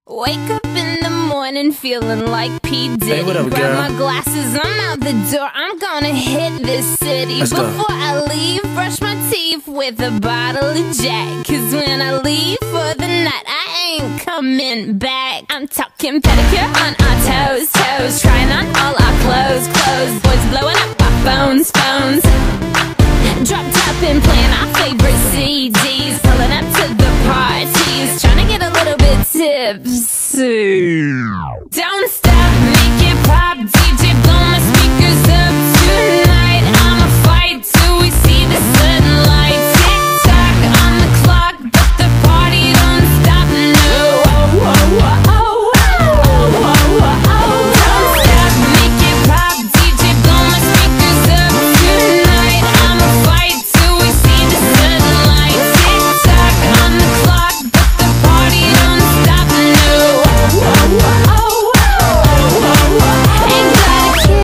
Wake up in the morning feeling like P. Diddy. Hey, what up, Grab girl? my glasses, I'm out the door. I'm gonna hit this city. Let's go. Before I leave, brush my teeth with a bottle of Jack. Cause when I leave for the night, I ain't coming back. I'm talking pedicure on our toes, toes. Trying on all our clothes, clothes. Boys blowing up our phones, phones. Drop top and playing our favorite CDs. Pulling up to the parties, trying to get a little bit tipsy. Don't